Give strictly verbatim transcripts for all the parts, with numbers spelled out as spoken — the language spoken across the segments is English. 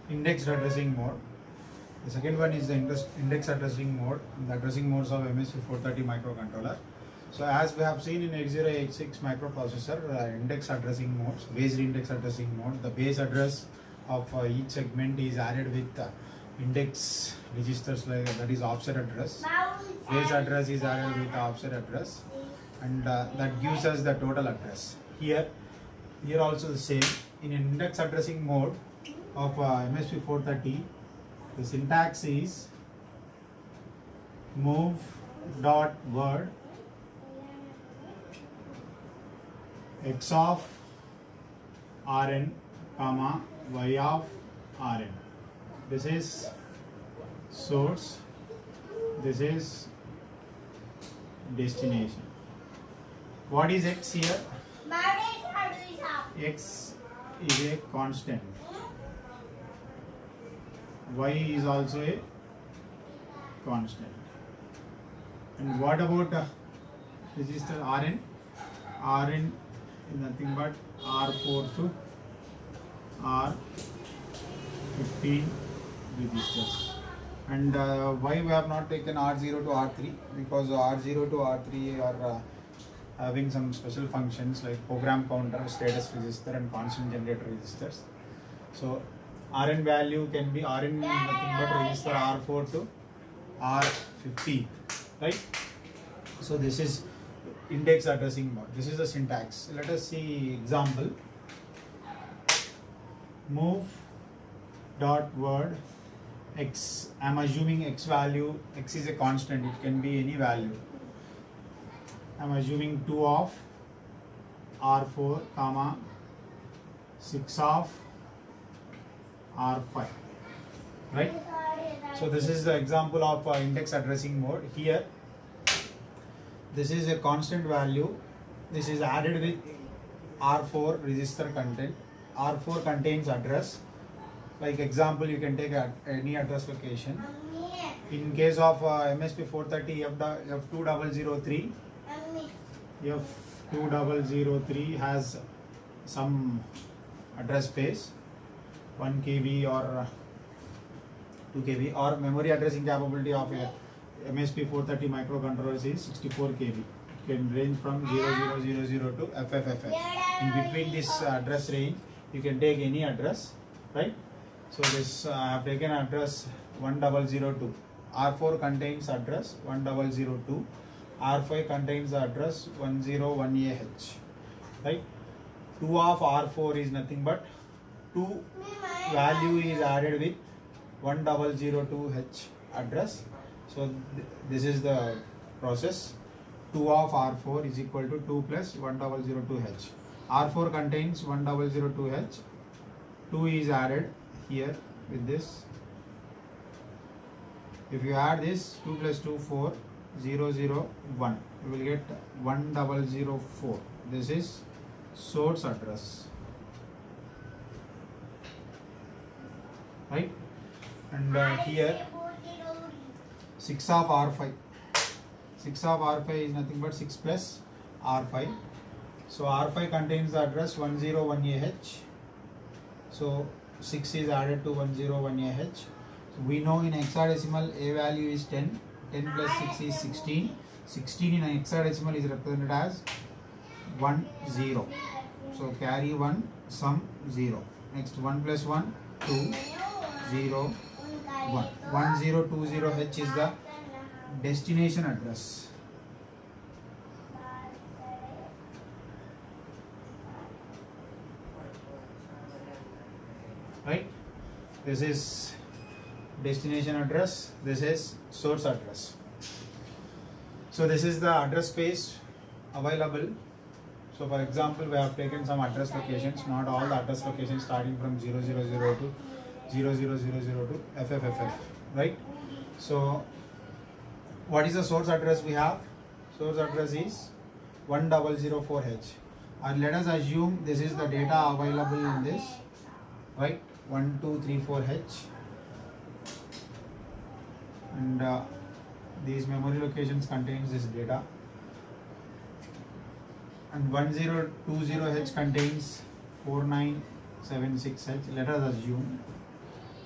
indexed addressing mode. The second one is the index addressing mode, the addressing modes of M S P four thirty microcontroller. So as we have seen in eight zero eight six microprocessor, uh, index addressing modes, based index addressing mode, the base address of uh, each segment is added with uh, index registers, like that is offset address. Base address is added with the offset address, and uh, that gives us the total address. Here, here also the same. In an index addressing mode of uh, M S P four thirty, the syntax is move dot word x of Rn comma y of Rn. This is source, this is destination. What is x here? X is a constant. Y is also a constant. And what about uh, register Rn? Rn is nothing but R four to R fifteen registers. And uh, why we have not taken R zero to R three? Because R zero to R three are uh, having some special functions like program counter, status register, and constant generator registers. So Rn value can be Rn nothing but register R four to R fifteen, right? So this is index addressing mode. This is the syntax. Let us see example. Move dot word x. I am assuming x value, x is a constant, it can be any value. I am assuming two of R four comma six of R five, right? So this is the example of uh, index addressing mode. Here, this is a constant value. This is added with R four register content. R four contains address. Like example, you can take a, any address location. In case of uh, M S P four thirty F two zero zero three, F two zero zero three has some address space, one K B or two K B, or memory addressing capability of a M S P four thirty microcontrollers is sixty-four K B. It can range from zero zero zero zero to F F F F. In between this address range, you can take any address, right? So this uh, I have taken address one zero zero two. R four contains address one zero zero two. R five contains the address one zero one A H, right? two of R four is nothing but two value is added with one zero zero two H address. So th this is the process. two of R four is equal to two plus one zero zero two H. R four contains one zero zero two H. two is added here with this. If you add this, two plus two, four, zero zero one, you will get one zero zero four. This is source address, right? And uh, here six of R five. six of R five is nothing but six plus R five. So R five contains the address one zero one A H. So six is added to one zero one A H. So we know in hexadecimal A value is ten. ten plus six is sixteen. sixteen in hexadecimal is represented as one zero. So carry one, sum zero. Next one plus one, two, zero, one. one zero two zero H is the destination address. Right? This is destination address, this is source address. So this is the address space available. So for example, we have taken some address locations, not all the address locations starting from zero zero zero to zero zero zero zero to F F F F, right? So what is the source address we have? Source address is one zero zero four H. And let us assume this is the data available in this, right? one two three four H. And uh, these memory locations contains this data, and one zero two zero H contains four nine seven six H. Let us assume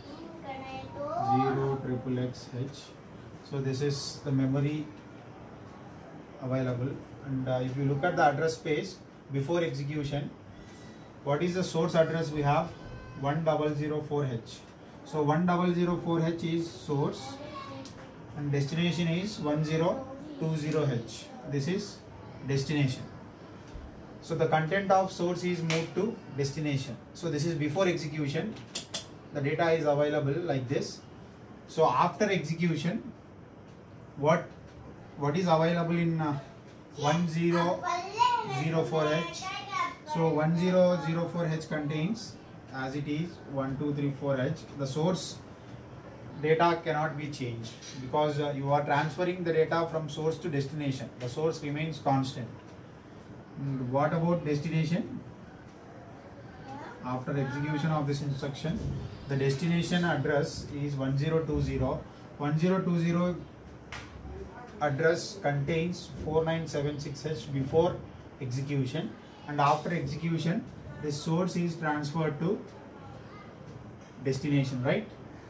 zero triple x h. So this is the memory available, and uh, if you look at the address space before execution, what is the source address we have? one thousand four h. So one thousand four h is source and destination is one thousand twenty h. This is destination. So the content of source is moved to destination. So this is before execution. The data is available like this. So after execution, what what is available in uh, one thousand four h? So one thousand four h contains, as it is, one two three four h. The source data cannot be changed because uh, you are transferring the data from source to destination. The source remains constant. And what about destination? After execution of this instruction, the destination address is one thousand twenty. one thousand twenty address contains four nine seven six h before execution, and after execution the source is transferred to destination, right?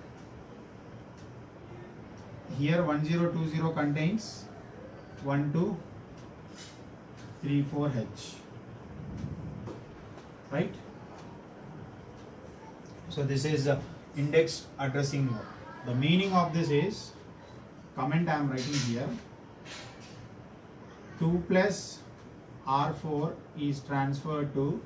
Here one thousand twenty contains one two three four h, right? So this is the indexed addressing mode. The meaning of this is, comment I am writing here, two plus R four is transferred to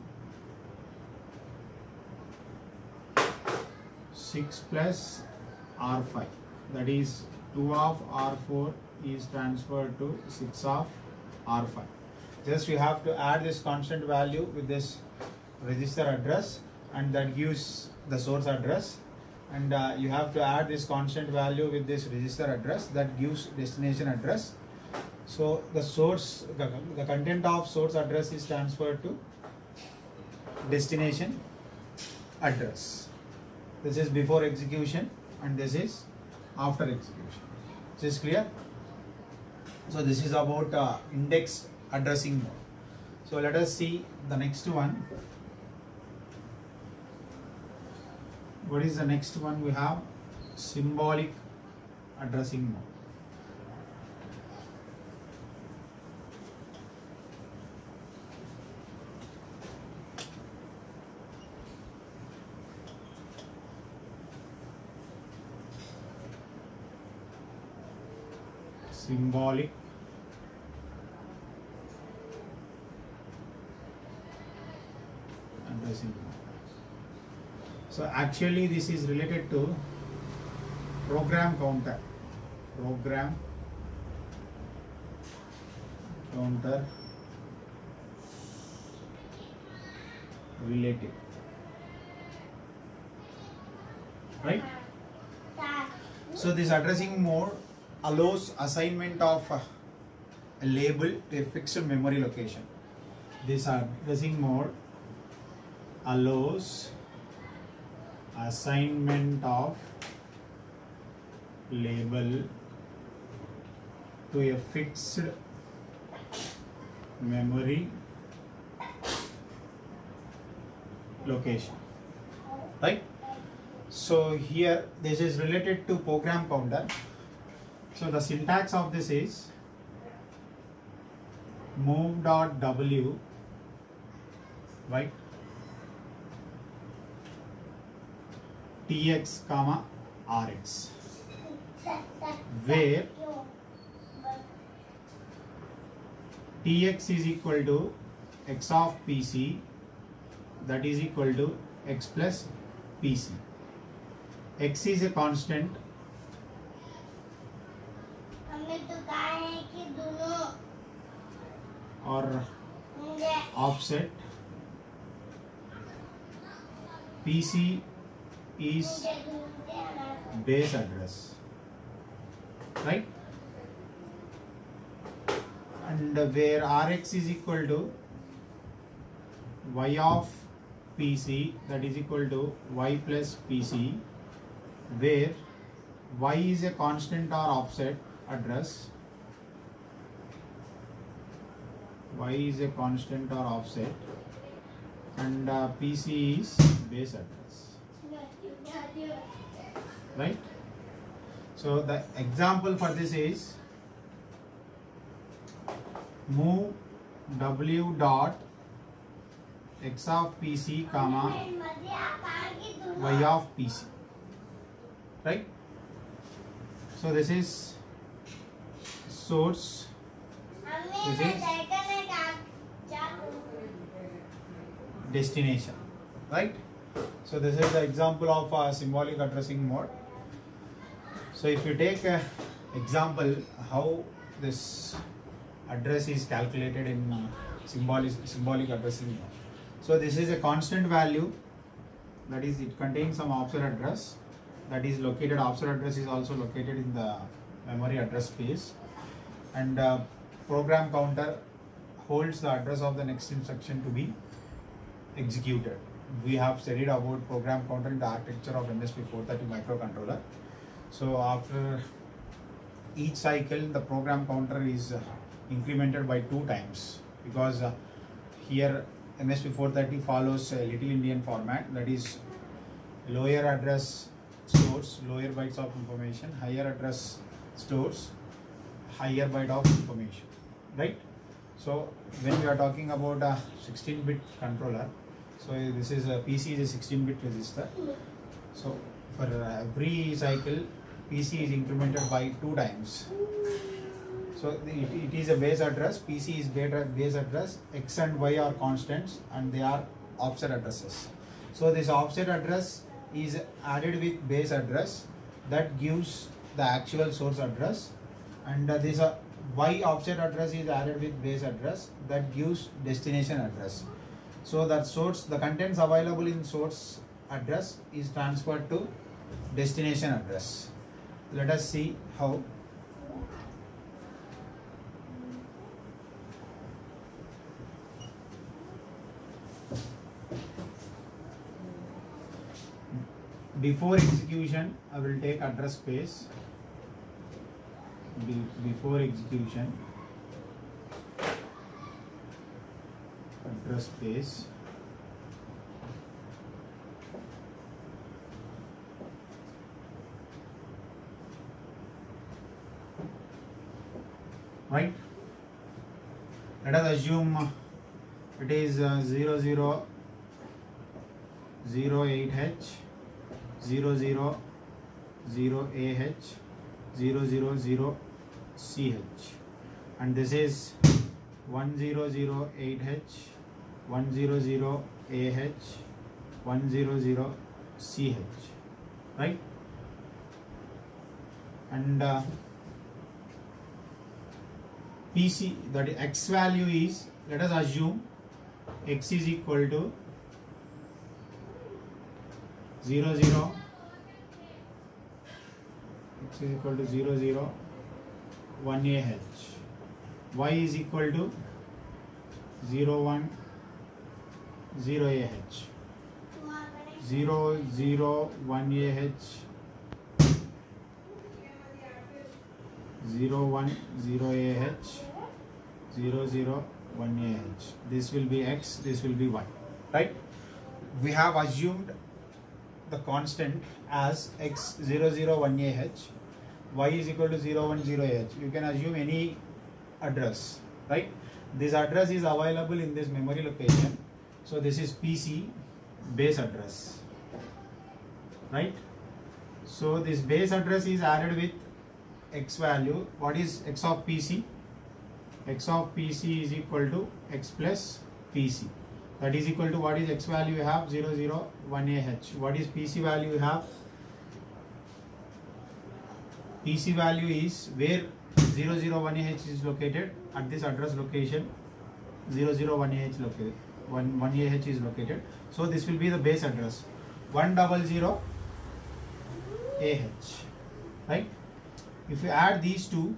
six plus R five. That is, two of R four is transferred to six of R five. Just you have to add this constant value with this register address, and that gives the source address, and uh, you have to add this constant value with this register address, that gives destination address. So the source, the, the content of source address is transferred to destination address. This is before execution and this is after execution. Is this clear? So this is about uh, indexed addressing mode. So let us see the next one. What is the next one? We have symbolic addressing mode. Symbolic addressing mode. So actually this is related to program counter. Program counter related. Right? So this addressing mode allows assignment of a label to a fixed memory location. This addressing mode allows assignment of label to a fixed memory location, right? So here this is related to program counter. So the syntax of this is move.w, right, tx comma rx, where tx is equal to x of pc, that is equal to x plus pc. X is a constant or offset, pc is base address, right? And where rx is equal to y of pc, that is equal to y plus pc, where y is a constant or offset address, y is a constant or offset, and uh, pc is base address, right? So the example for this is move w dot x of pc comma y of pc, right? So this is source, this is destination, right? So this is the example of a symbolic addressing mode. So if you take a example how this address is calculated in uh, symbolic symbolic addressing mode. So this is a constant value, that is it contains some offset address that is located, offset address is also located in the memory address space, and uh, program counter holds the address of the next instruction to be executed. We have studied about program counter in the architecture of M S P four thirty microcontroller. So after each cycle the program counter is uh, incremented by two times, because uh, here M S P four thirty follows a Little Indian format, that is lower address stores lower bytes of information, higher address stores higher byte of information, right? So when we are talking about a sixteen bit controller, so this is a P C is a sixteen bit register. So for every cycle P C is incremented by two times. So it, it is a base address, P C is base address, X and Y are constants and they are offset addresses. So this offset address is added with base address, that gives the actual source address, and uh, this uh, Y offset address is added with base address, that gives destination address. So that source, the contents available in source address is transferred to destination address. Let us see how. Before execution, I will take address space. Be before execution, address space. Right? Let us assume it is uh, zero zero zero eight H, zero zero zero A H, zero zero zero C H, and this is one zero zero eight H, one zero zero A H, one zero zero C H, right? And uh, P C, that is X value is, let us assume X is equal to zero zero, X is equal to zero zero one A H, Y is equal to zero one zero A H, zero zero one A H, zero one zero A H, zero zero one A H. This will be X, this will be Y, right? We have assumed the constant as X zero zero one A H, Y is equal to zero one zero A H. You can assume any address, right? This address is available in this memory location. So this is P C base address, right? So this base address is added with X value. What is X of P C? X of P C is equal to X plus P C. That is equal to, what is X value you have? zero zero one A H. What is P C value you have? P C value is where zero zero one A H is located, at this address location zero zero one A H located, one, one A H is located. So this will be the base address, one zero zero A H, right? If you add these two,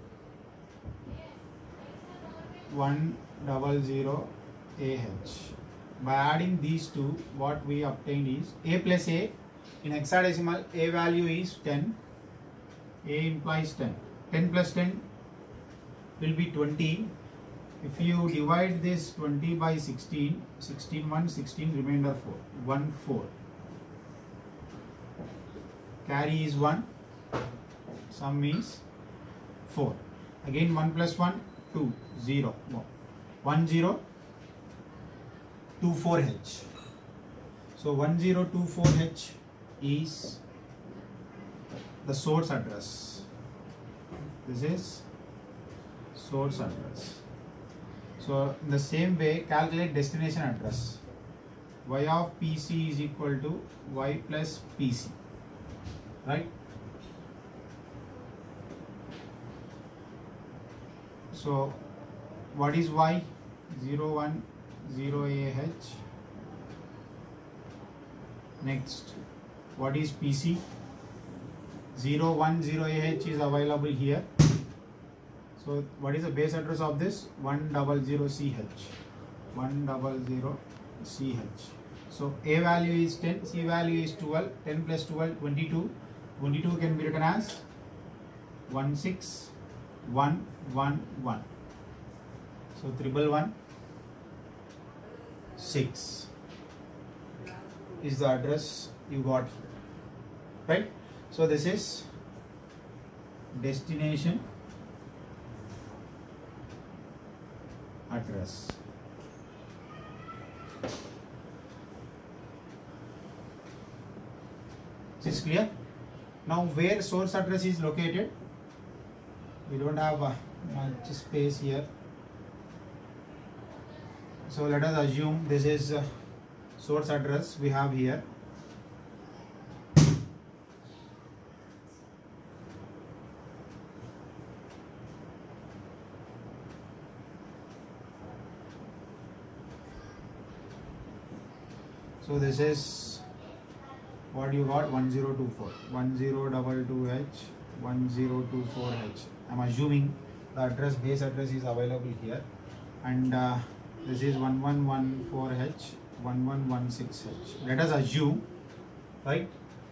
one zero zero A H, by adding these two, what we obtained is A plus A. In hexadecimal, A value is ten, A implies ten, ten plus ten will be twenty. If you divide this twenty by sixteen, sixteen one, sixteen, remainder four, one four, carry is one, Sum is four. Again one plus one, two, zero, one zero two four H. So one zero two four H is the source address. This is source address. So in the same way, calculate destination address. Y of P C is equal to Y plus P C, right? So what is Y? zero one zero A H. Next, what is P C? zero one zero A H is available here. So what is the base address of this? one hundred C H. one hundred C H. So A value is ten, C value is twelve, ten plus twelve, twenty-two. twenty-two can be written as one six one one one. So triple one six is the address you got here, right? So this is destination address. Is this clear? Now where source address is located, we don't have uh, much space here. So let us assume this is uh, source address we have here. So this is what you got, one zero two four, one zero two two H, one zero two four H. I'm assuming the address, base address is available here, and uh, this is one one one four H, one one one six H. Let us assume, right?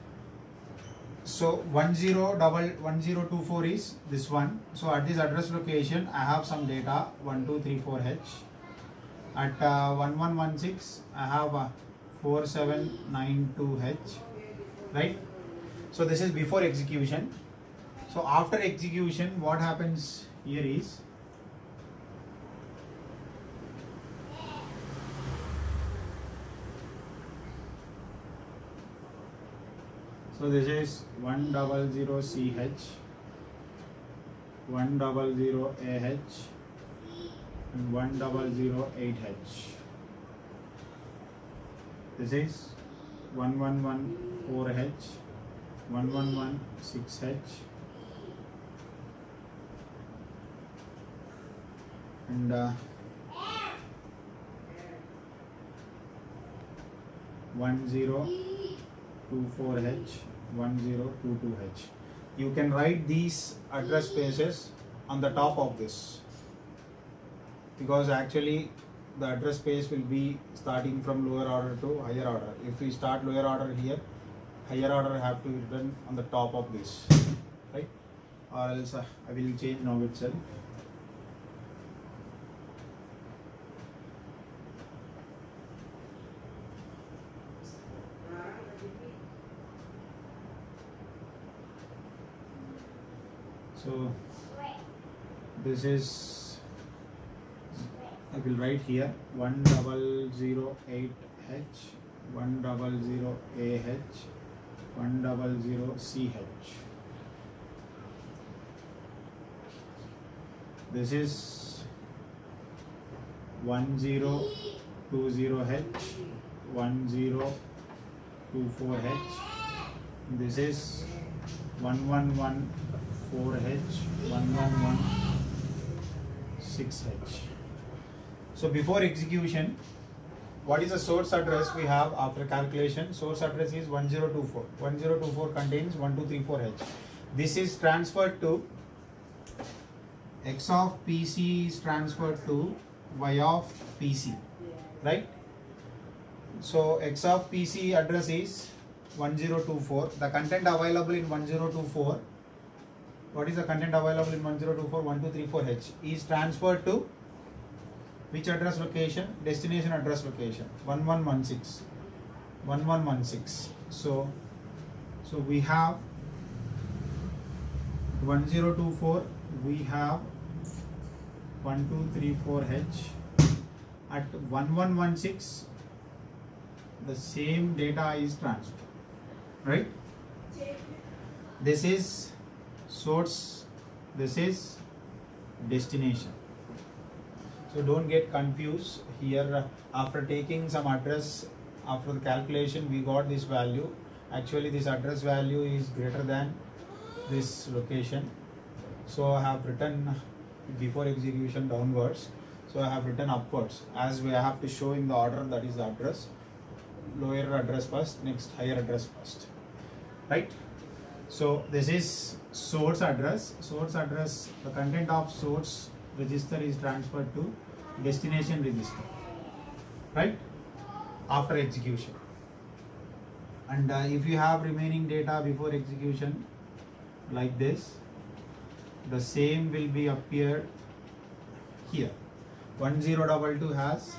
So one zero one zero two four is this one. So at this address location, I have some data one two three four H. At uh, one one one six, I have uh, four seven nine two H, right? So this is before execution. So after execution, what happens here is, so this is one hundred C H, one hundred A H, and one hundred eight H. This is one one one four H, one one one six H, and uh, one zero two four H, one zero two two H. You can write these address spaces on the top of this, because actually the address space will be starting from lower order to higher order. If we start lower order here, higher order have to be written on the top of this, right? Or else uh, I will change now itself. So this is, I will write here one zero zero eight H, one zero zero A H, one zero zero C H. This is one zero two zero H, one zero two four H. This is one one one four H, one one one six H. So before execution, what is the source address we have after calculation? Source address is one zero two four. one zero two four contains one two three four H. This is transferred to X of P C is transferred to Y of P C, right? So X of P C address is one zero two four. The content available in one zero two four, what is the content available in one zero two four? one two three four H is transferred to which address location? Destination address location, one one one six, one one one six. So, so we have one zero two four we have one two three four H. At one one one six the same data is transferred, right? This is source, this is destination. So don't get confused here. After taking some address, after the calculation we got this value. Actually this address value is greater than this location, so I have written before execution downwards, so I have written upwards, as we have to show in the order, that is the address, lower address first, next higher address first, right? So this is source address. Source address, the content of source register is transferred to destination register, right, after execution. And uh, if you have remaining data before execution like this, the same will be appeared here. one zero two two has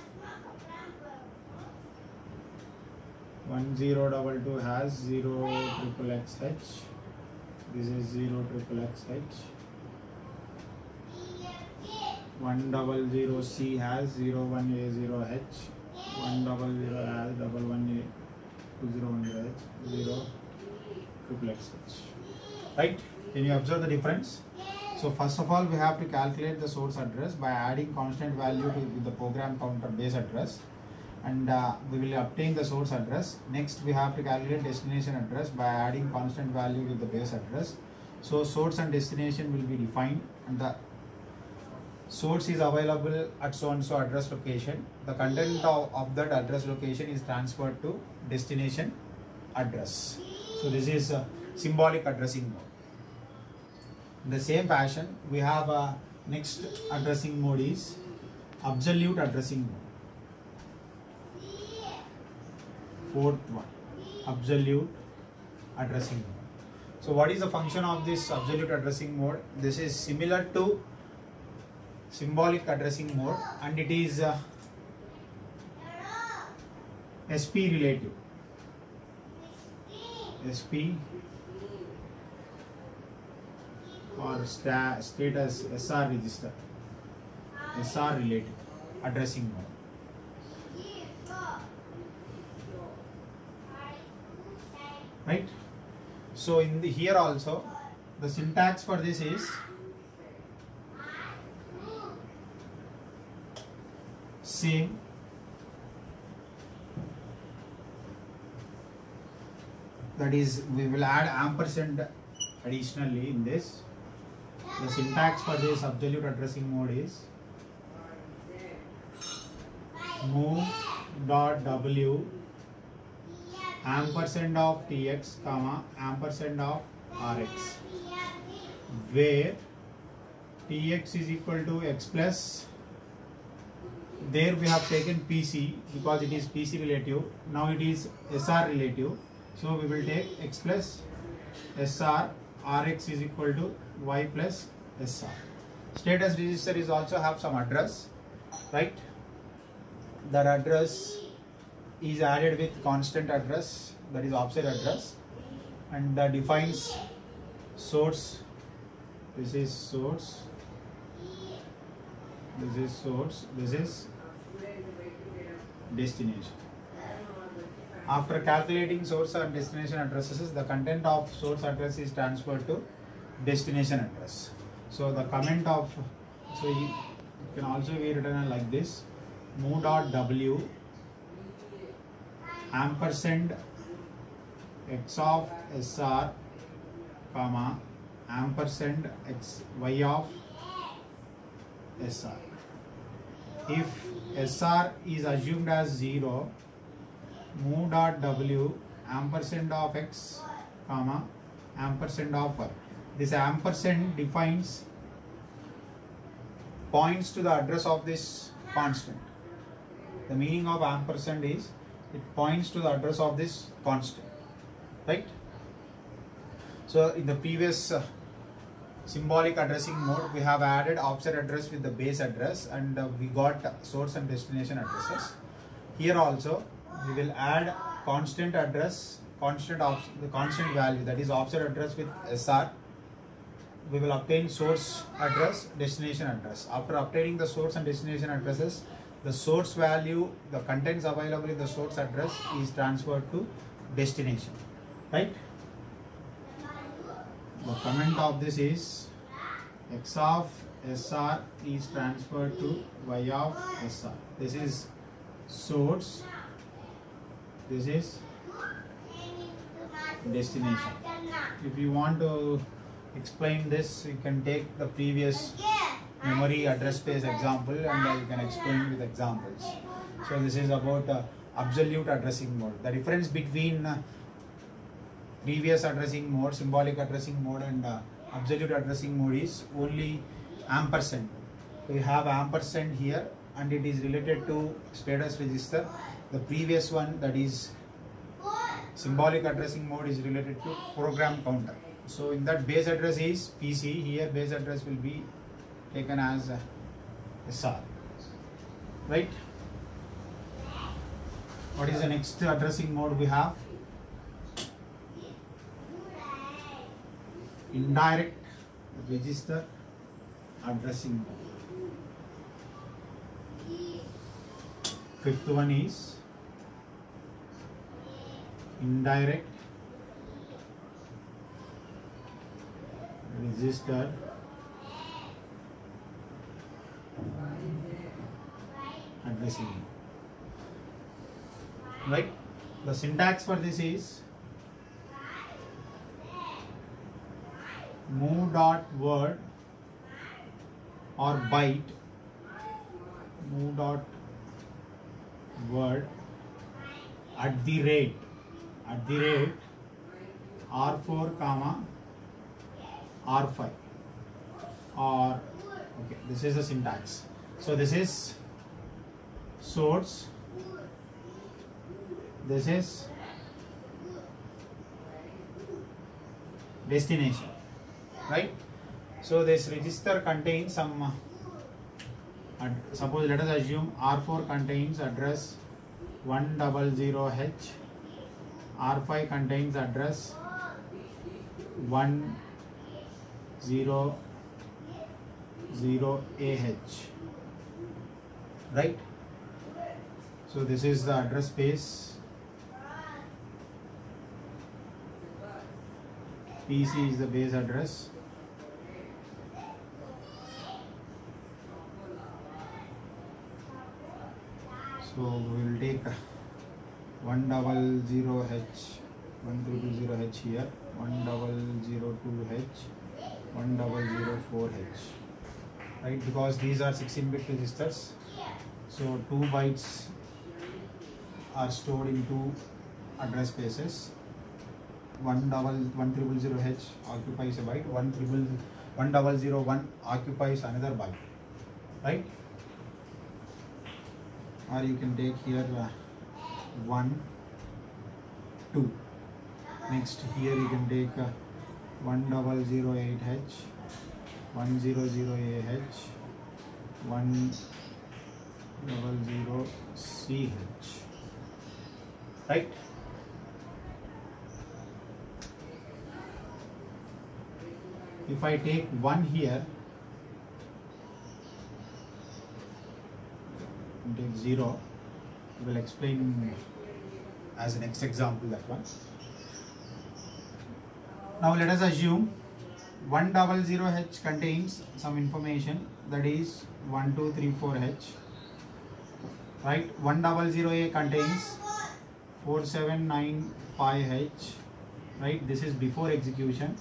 one zero two two has zero triple X H. This is zero triple X H. one zero zero C has zero one A zero H. one zero zero has double one A two zero one zero H. zero triple X H. Right? Can you observe the difference? So first of all, we have to calculate the source address by adding constant value to with the program counter base address, and uh, we will obtain the source address. Next, we have to calculate destination address by adding constant value with the base address. So source and destination will be defined, and the source is available at so and so address location. The content of, of that address location is transferred to destination address. So this is a symbolic addressing mode. In the same fashion, we have a next addressing mode is absolute addressing mode. Fourth one, absolute addressing mode. So what is the function of this absolute addressing mode? This is similar to symbolic addressing mode, and it is uh, S P relative. S P or sta status S R register, S R related addressing mode, right? So in the here also the syntax for this is same. That is, we will add ampersand additionally in this. The syntax for this absolute addressing mode is move dot w ampersand of tx comma ampersand of rx, where tx is equal to x plus. There we have taken P C because it is P C relative. Now it is S R relative. So we will take x plus S R, Rx is equal to y plus S R. Status register is also have some address, right? That address is added with constant address, that is offset address, and that defines source. This is source. This is source. This is destination. After calculating source and destination addresses, the content of source address is transferred to destination address. So the comment of, so it can also be written like this: move dot w ampersand x of S R comma ampersand x y of S R. If S R is assumed as zero, move dot w ampersand of x comma ampersand of y. This ampersand defines, points to the address of this constant. The meaning of ampersand is it points to the address of this constant, right? So in the previous uh, symbolic addressing mode, we have added offset address with the base address, and uh, we got source and destination addresses. Here also we will add constant address, constant of the constant value, that is offset address with S R, we will obtain source address, destination address. After obtaining the source and destination addresses, the source value, the contents available in the source address is transferred to destination, right? The comment of this is x of S R is transferred to y of S R. This is source, this is destination. If you want to explain this, you can take the previous memory address space example and uh, you can explain with examples. So this is about uh, absolute addressing mode. The difference between uh, previous addressing mode, symbolic addressing mode and uh, absolute addressing mode is only ampersand. We have ampersand here and it is related to status register. The previous one, that is symbolic addressing mode, is related to program counter. So in that base address is P C, here base address will be taken as uh, S R, right? What is the next addressing mode we have? Indirect register addressing mode. Fifth one is indirect register addressing mode, right? The syntax for this is move dot word or byte, move dot word at the rate at the rate R four comma R five, or okay, this is the syntax. So this is source, this is destination, right? So this register contains some uh, suppose let us assume R four contains address one hundred H, R five contains address one hundred A H, right? So this is the address space. P C is the base address. So we will take one hundred H, one three two zero H here, one hundred two H, one hundred four H, right? Because these are sixteen bit registers, so two bytes are stored in two address spaces. One double one triple zero H occupies a byte, one triple one double zero one occupies another byte, right? Or you can take here uh, one, two. Next here you can take uh, one double zero eight H, one zero zero A H, one double zero C H, right? If I take one here and take zero, we will explain as the next example that one. Now let us assume one double zero H contains some information, that is one two three four H, right? One double zero A contains four seven nine five H, right? This is before execution.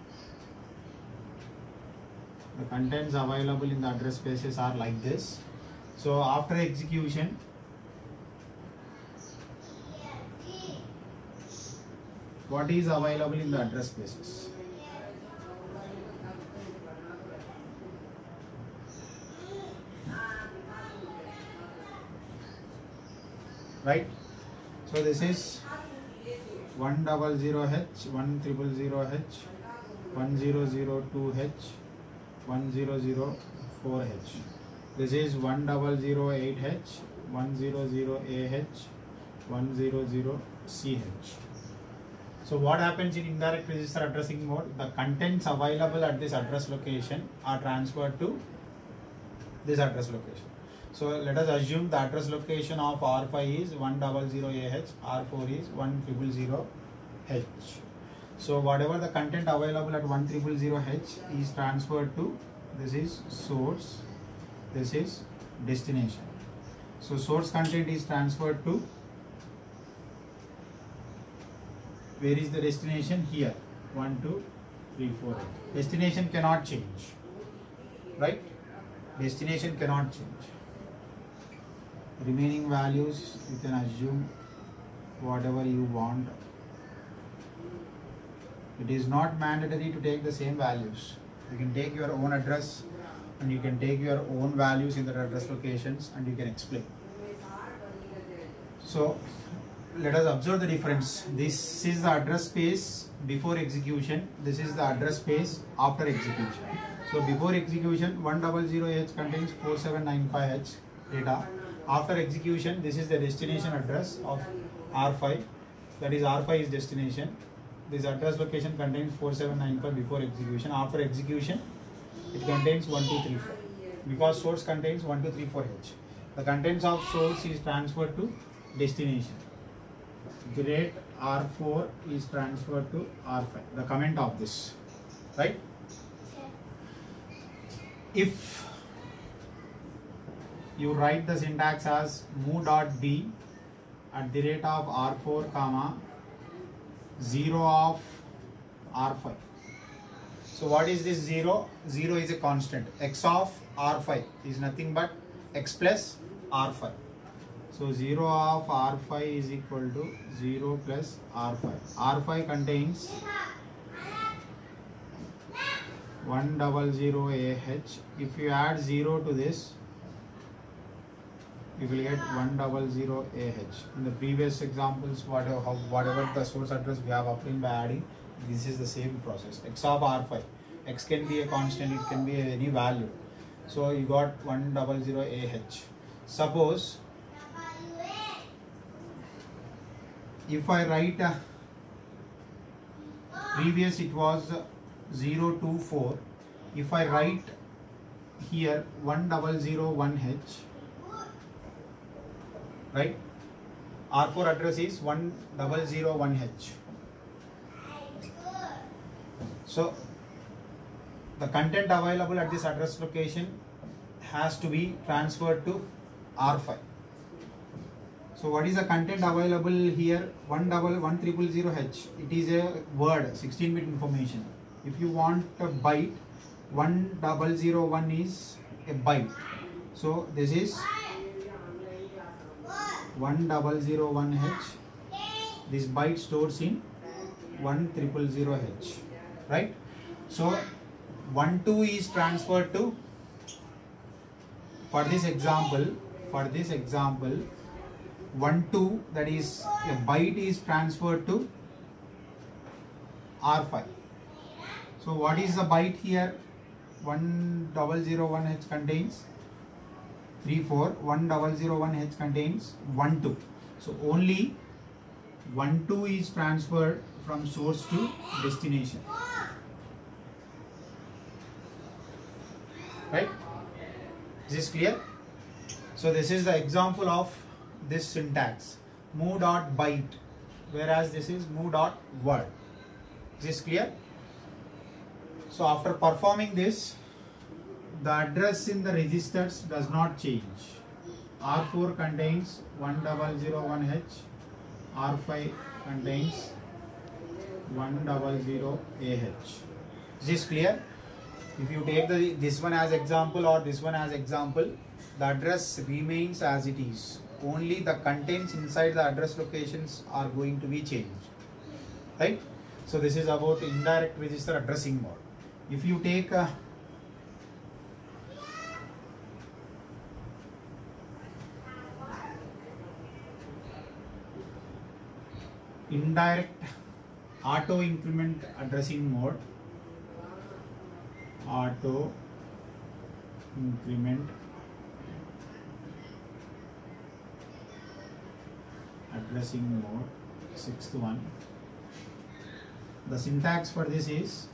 The contents available in the address spaces are like this. So after execution, what is available in the address spaces? Right? So this is one double zero H, one triple zero H, one zero zero two H, one zero zero four H. This is one double zero eight H, one zero zero A H, one zero zero C H. So what happens in indirect register addressing mode? The contents available at this address location are transferred to this address location. So let us assume the address location of R five is one hundred A H, R four is one thousand H. So whatever the content available at one thousand H is transferred to, this is source, this is destination. So source content is transferred to, where is the destination? Here, one, two, three, four. Destination cannot change, right? Destination cannot change. Remaining values, you can assume whatever you want. It is not mandatory to take the same values. You can take your own address and you can take your own values in the address locations and you can explain. So let us observe the difference. This is the address space before execution. This is the address space after execution. So before execution, one hundred H contains four seven nine five H data. After execution, this is the destination address of R five. That is R five is destination. This address location contains four seven nine five before execution. After execution, it contains one two three four. Because source contains one two three four H. The contents of source is transferred to destination. Grade R four is transferred to R five. The comment of this, right? If you write the syntax as move.b at the rate of R four comma zero of R five. So what is this zero? Zero is a constant. X of R five is nothing but x plus R five. So zero of R five is equal to zero plus R five. R five contains one hundred A H. If you add zero to this, you will get one hundred A H. In the previous examples, whatever, whatever the source address we have obtained by adding, this is the same process. X of R five. X can be a constant, it can be any value. So you got one hundred A H. Suppose if I write uh, previous it was zero two four. If I write here one hundred one H, right? R four address is one hundred one H. So the content available at this address location has to be transferred to R five. So what is the content available here? one thousand H. It is a word, sixteen bit information. If you want a byte, one thousand one is a byte. So this is one thousand one H. This byte stores in one thousand H, right? So one two is transferred to, for this example, for this example, one two, that is a byte is transferred to R five. So what is the byte here? one thousand one H contains three four, one thousand one H contains one two. So only one two is transferred from source to destination. Right? Is this clear? So this is the example of this syntax, move.byte, whereas this is move.word. Is this clear? So after performing this, the address in the registers does not change. R four contains one thousand one H, R five contains one thousand A H. Is this clear? If you take the this one as example or this one as example, the address remains as it is. Only the contents inside the address locations are going to be changed, right? So this is about indirect register addressing mode. If you take a indirect auto increment addressing mode, auto increment addressing mode, sixth one. the syntax for this is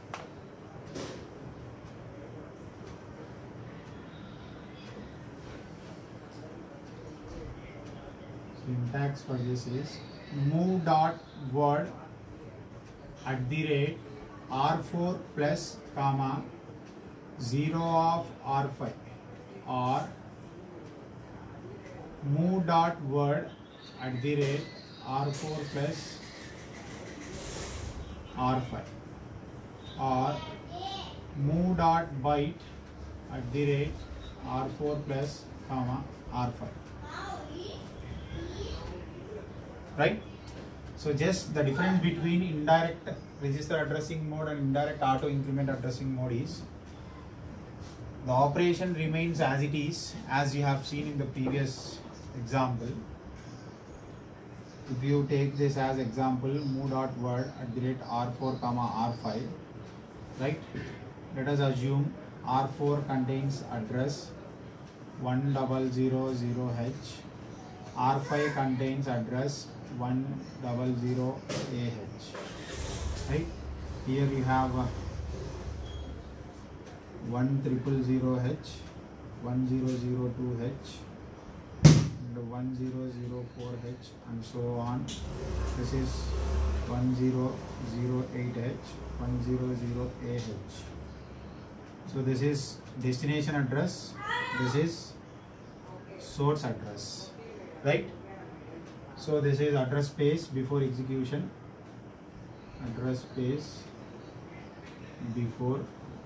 syntax for this is move dot word at the rate R four plus comma zero of R five, or move dot word at the rate R four plus R five, or move dot byte at the rate R four plus comma R five. Right? So just the difference between indirect register addressing mode and indirect auto increment addressing mode is the operation remains as it is, as you have seen in the previous example. If you take this as example, move dot word at the rate R four comma R five, right? Let us assume R four contains address one double zero zero H, R five contains address one double zero A H, right? Here we have uh, one triple zero H, one zero zero two H, and one zero zero four H, and so on. This is one zero zero eight H, one zero zero A H. So this is destination address, this is source address, right? So this is address space before execution, address space before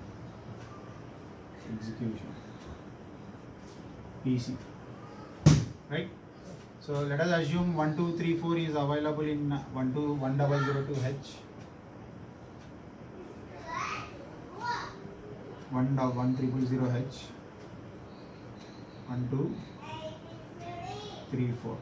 execution, P C, right? So let us assume one two three four is available in one two one double zero two H, one one triple zero H, one two three four.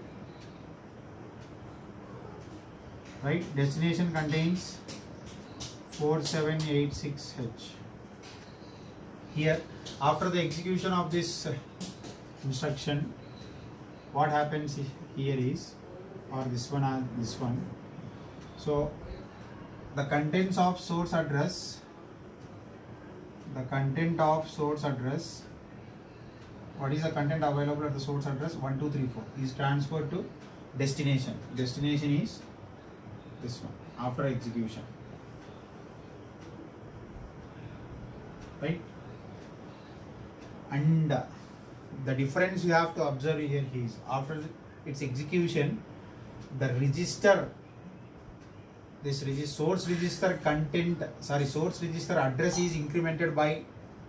Right? Destination contains four seven eight six H. Here, after the execution of this instruction, what happens here is, or this one or this one. So, the contents of source address, the content of source address, what is the content available at the source address? one two three four is transferred to destination. Destination is this one after execution, right? And uh, the difference you have to observe here is after its execution, the register, this regis source register content, sorry, source register address is incremented by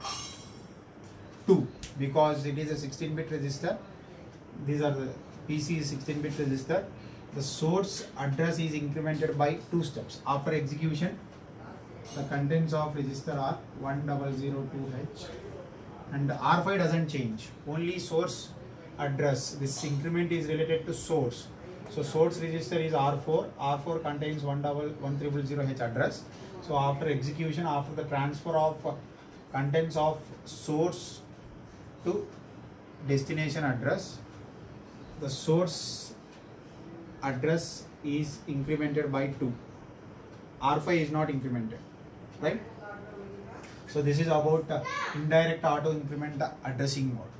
two, because it is a sixteen bit register. These are the P C is sixteen bit register. The source address is incremented by two steps. After execution, the contents of register are one double zero two H, and R five doesn't change. Only source address. This increment is related to source. So source register is R four. R four contains one double one triple zero H address. So after execution, after the transfer of uh, contents of source to destination address, the source address is incremented by two. R five is not incremented, right? So this is about uh, indirect auto increment addressing mode.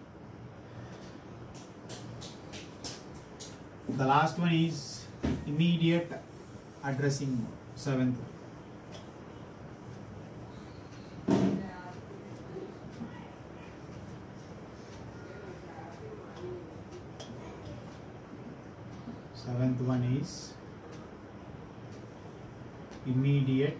The last one is immediate addressing mode, seventh one. Seventh one is immediate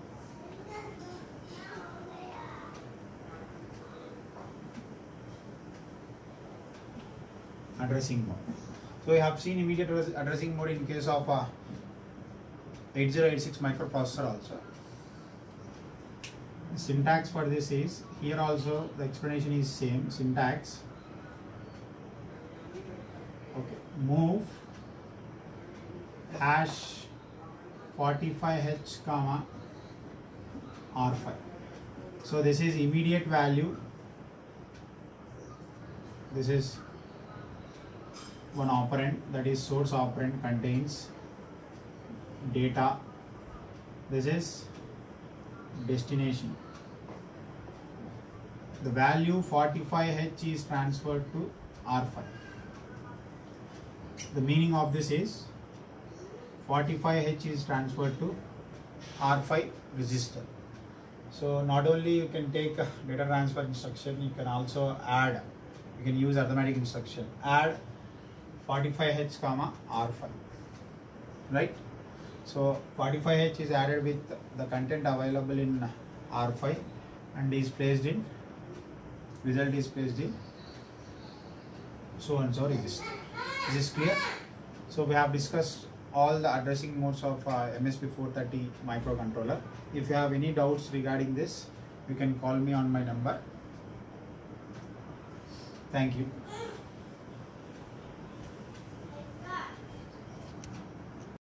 addressing mode. So we have seen immediate addressing mode in case of a eighty eighty-six microprocessor also. The syntax for this is, here also the explanation is same, syntax. Okay, move hash forty-five H comma R five. So this is immediate value. This is one operand, that is source operand contains data This is destination. The value forty-five H is transferred to R five. The meaning of this is forty-five H is transferred to R five register. So not only you can take a data transfer instruction, you can also add, you can use arithmetic instruction, add forty-five H comma R five, right? So forty-five H is added with the content available in R five and is placed in, result is placed in so and so register. Is this clear? So we have discussed all the addressing modes of uh, M S P four thirty microcontroller. If you have any doubts regarding this, you can call me on my number. Thank you.